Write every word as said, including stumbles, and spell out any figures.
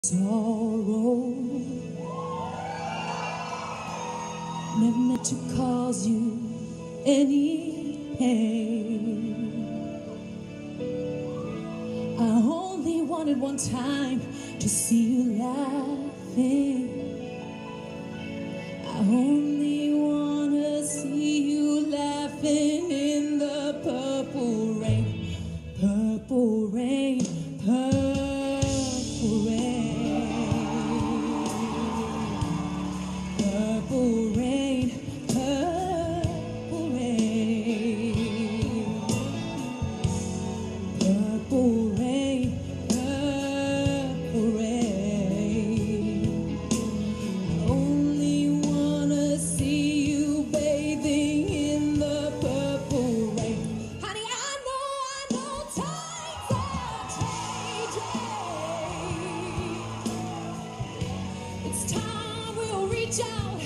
Sorrow never meant to cause you any pain. I only wanted one time to see you laughing. I only wanna see you laughing in the purple rain, purple rain, purple rain. Purple rain, purple rain, purple rain, purple rain. Only wanna see you bathing in the purple rain. Honey, I know, I know times are changing. It's time we'll reach out